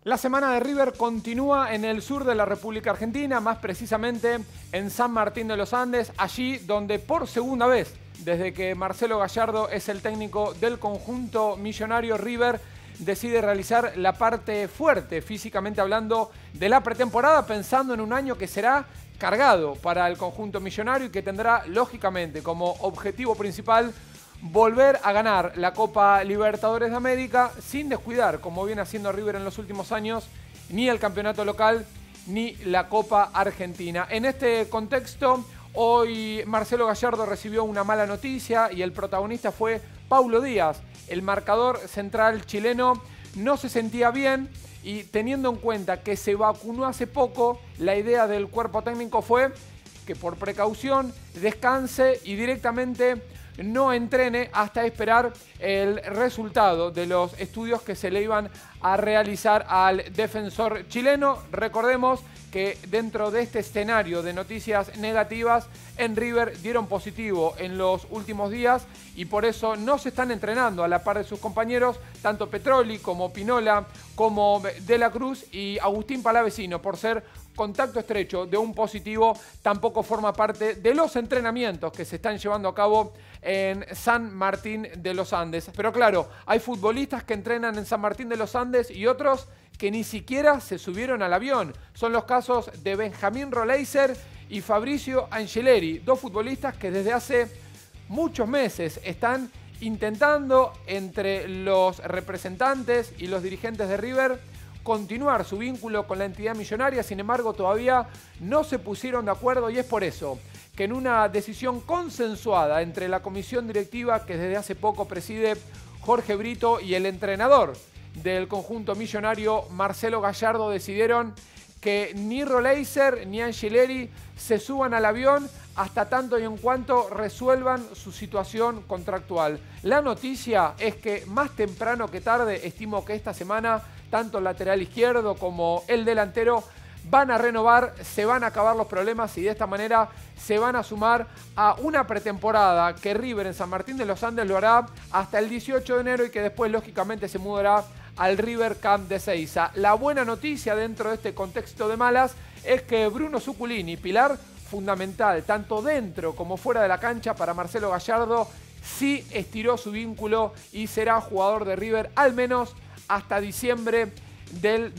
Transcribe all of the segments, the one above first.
La semana de River continúa en el sur de la República Argentina, más precisamente en San Martín de los Andes, allí donde por segunda vez, desde que Marcelo Gallardo es el técnico del conjunto millonario, River decide realizar la parte fuerte, físicamente hablando, de la pretemporada, pensando en un año que será cargado para el conjunto millonario y que tendrá, lógicamente, como objetivo principal volver a ganar la Copa Libertadores de América sin descuidar, como viene haciendo River en los últimos años, ni el campeonato local ni la Copa Argentina. En este contexto, hoy Marcelo Gallardo recibió una mala noticia y el protagonista fue Paulo Díaz. El marcador central chileno no se sentía bien y teniendo en cuenta que se vacunó hace poco, la idea del cuerpo técnico fue que por precaución descanse y directamente no entrene hasta esperar el resultado de los estudios que se le iban a realizar al defensor chileno. Recordemos que dentro de este escenario de noticias negativas, en River dieron positivo en los últimos días y por eso no se están entrenando a la par de sus compañeros, tanto Petroli como Pinola, como De la Cruz y Agustín Palavecino, por ser contacto estrecho de un positivo, tampoco forma parte de los entrenamientos que se están llevando a cabo en San Martín de los Andes. Pero claro, hay futbolistas que entrenan en San Martín de los Andes y otros que ni siquiera se subieron al avión. Son los casos de Benjamín Roleiser y Fabricio Angeleri, dos futbolistas que desde hace muchos meses están intentando entre los representantes y los dirigentes de River continuar su vínculo con la entidad millonaria. Sin embargo, todavía no se pusieron de acuerdo y es por eso que en una decisión consensuada entre la comisión directiva que desde hace poco preside Jorge Brito y el entrenador del conjunto millonario, Marcelo Gallardo, decidieron que ni Roleiser ni Angeleri se suban al avión hasta tanto y en cuanto resuelvan su situación contractual. La noticia es que más temprano que tarde, estimo que esta semana, tanto el lateral izquierdo como el delantero van a renovar, se van a acabar los problemas y de esta manera se van a sumar a una pretemporada que River en San Martín de los Andes lo hará hasta el 18 de enero y que después lógicamente se mudará al River Camp de Ezeiza. La buena noticia dentro de este contexto de malas es que Bruno Zuculini, pilar fundamental tanto dentro como fuera de la cancha para Marcelo Gallardo, sí estiró su vínculo y será jugador de River al menos hasta diciembre del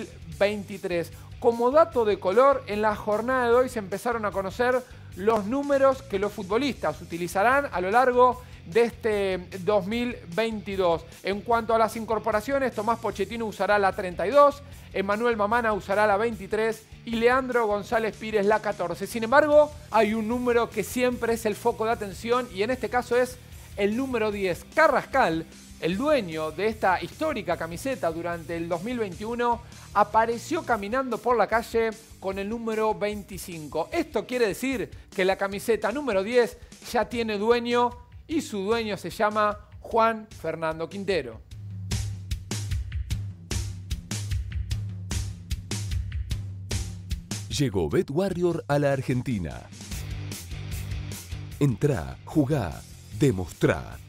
2023. Como dato de color, en la jornada de hoy se empezaron a conocer los números que los futbolistas utilizarán a lo largo de este 2022. En cuanto a las incorporaciones, Tomás Pochettino usará la 32, Emmanuel Mamana usará la 23 y Leandro González Pires la 14. Sin embargo, hay un número que siempre es el foco de atención y en este caso es el número 10. Carrascal, el dueño de esta histórica camiseta durante el 2021, apareció caminando por la calle con el número 25. Esto quiere decir que la camiseta número 10 ya tiene dueño y su dueño se llama Juan Fernando Quintero. Llegó BetWarrior a la Argentina. Entrá, jugá, demostrá.